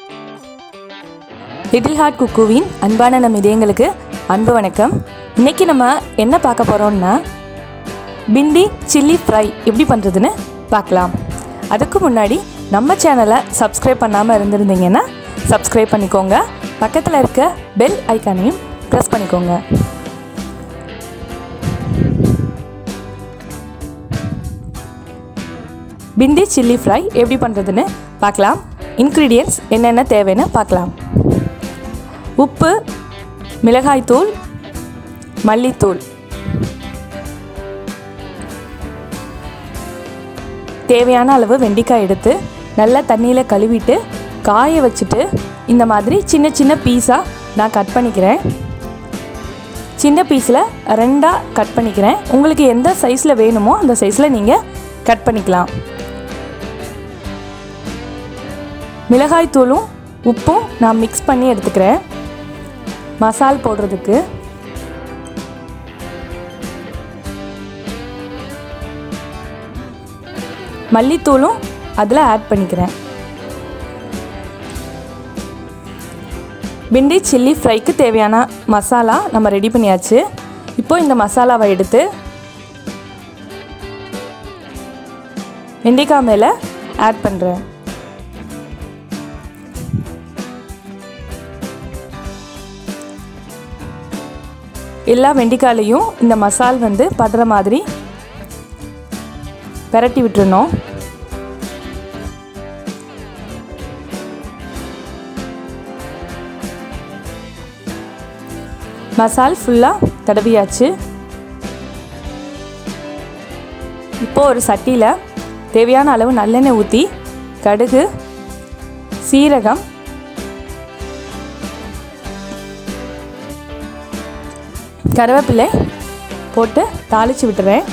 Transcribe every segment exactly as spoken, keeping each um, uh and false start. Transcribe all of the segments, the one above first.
Little heart குக்கூவின் அன்பான நம் இதயங்களுக்கு அன்பு வணக்கம். இன்றைக்கி நம்ம என்ன பார்க்க போகிறோம்னா பிண்டி சில்லி ஃப்ரை எப்படி பண்ணுறதுன்னு பார்க்கலாம். அதுக்கு முன்னாடி நம்ம சேனலை சப்ஸ்கிரைப் பண்ணாமல் இருந்திருந்தீங்கன்னா சப்ஸ்கிரைப் பண்ணிக்கோங்க. பக்கத்தில் இருக்க பெல் ஐக்கானையும் ப்ரெஸ் பண்ணிக்கோங்க. பிண்டி சில்லி ஃப்ரை எப்படி பண்ணுறதுன்னு பார்க்கலாம். இன்க்ரீடியன்ட்ஸ் என்னென்ன தேவைன்னு பார்க்கலாம். உப்பு, மிளகாய்த்தூள், மல்லித்தூள், தேவையான அளவு வெண்டைக்காய் எடுத்து நல்லா தண்ணியில் கழுவிட்டு காய வச்சுட்டு இந்த மாதிரி சின்ன சின்ன பீஸாக நான் கட் பண்ணிக்கிறேன். சின்ன பீஸில் ரெண்டாக கட் பண்ணிக்கிறேன். உங்களுக்கு எந்த சைஸில் வேணுமோ அந்த சைஸில் நீங்கள் கட் பண்ணிக்கலாம். மிளகாய்த்தூளும் உப்பும் நான் மிக்ஸ் பண்ணி எடுத்துக்கிறேன் மசால் போடுறதுக்கு. மல்லித்தூளும் அதில் ஆட் பண்ணிக்கிறேன். பிண்டி சில்லி ஃப்ரைக்கு தேவையான மசாலா நம்ம ரெடி பண்ணியாச்சு. இப்போ இந்த மசாலாவை எடுத்து வெண்டைக்காய் மேலே ஆட் பண்ணுறேன். எல்லா வெண்டைக்காயிலையும் இந்த மசால் வந்து படுற மாதிரி பெரட்டி விட்டுறணும். மசால் ஃபுல்லாக தடவியாச்சு. இப்போது ஒரு சட்டியில் தேவையான அளவு நல்லெண்ணெய் ஊற்றி கடுகு, சீரகம், கருவேப்பிலை போட்டு தாளித்து விட்டுறேன்.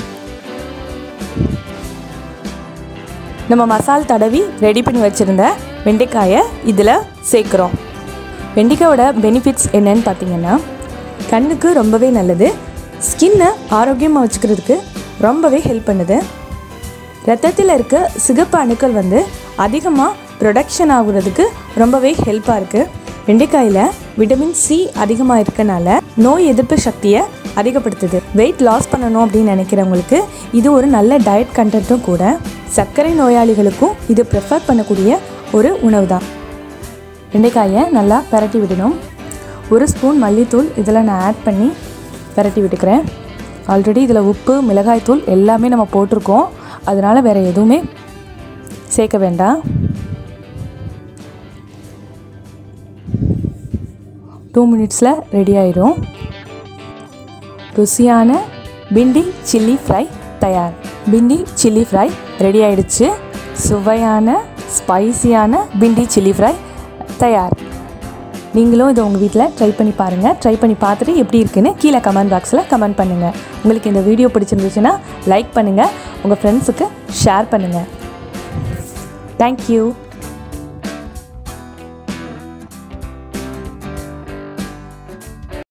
நம்ம மசால் தடவி ரெடி பண்ணி வச்சுருந்த வெண்டைக்காயை இதில் சேர்க்குறோம். வெண்டைக்காயோட பெனிஃபிட்ஸ் என்னன்னு பார்த்தீங்கன்னா கண்ணுக்கு ரொம்பவே நல்லது, ஸ்கின்னை ஆரோக்கியமாக வச்சுக்கிறதுக்கு ரொம்பவே ஹெல்ப் பண்ணுது. ரத்தத்தில் இருக்க சிகப்பு அணுக்கள் வந்து அதிகமாக ப்ரொடக்ஷன் ஆகுறதுக்கு ரொம்பவே ஹெல்ப்பாக இருக்குது. வெண்டைக்காயில் விட்டமின் சி அதிகமாக இருக்கனால நோய் எதிர்ப்பு சக்தியை அதிகப்படுத்துது. வெயிட் லாஸ் பண்ணணும் அப்படின்னு நினைக்கிறவங்களுக்கு இது ஒரு நல்ல டயட் கண்டென்ட்டும் கூட. சர்க்கரை நோயாளிகளுக்கும் இது ப்ரிஃபர் பண்ணக்கூடிய ஒரு உணவு தான். வெண்டைக்காயை நல்லா பரட்டி விடணும். ஒரு ஸ்பூன் மல்லித்தூள் இதில் நான் ஆட் பண்ணி பரட்டி விட்டுக்கிறேன். ஆல்ரெடி இதில் உப்பு, மிளகாய்த்தூள் எல்லாமே நம்ம போட்டிருக்கோம், அதனால் வேறு எதுவுமே சேர்க்க வேண்டாம். டூ மினிட்ஸில் ரெடி ஆயிடும். ருசியான பிண்டி சில்லி ஃப்ரை தயார். பிண்டி சில்லி ஃப்ரை ரெடி ஆயிடுச்சு. சுவையான ஸ்பைசியான பிண்டி சில்லி ஃப்ரை தயார். நீங்களும் இதை உங்கள் வீட்டில் ட்ரை பண்ணி பாருங்கள். ட்ரை பண்ணி பார்த்துட்டு எப்படி இருக்குன்னு கீழே கமெண்ட் பாக்ஸில் கமெண்ட் பண்ணுங்கள். உங்களுக்கு இந்த வீடியோ பிடிச்சிருந்துச்சுன்னா லைக் பண்ணுங்கள், உங்கள் ஃப்ரெண்ட்ஸுக்கு ஷேர் பண்ணுங்கள். தேங்க்யூ.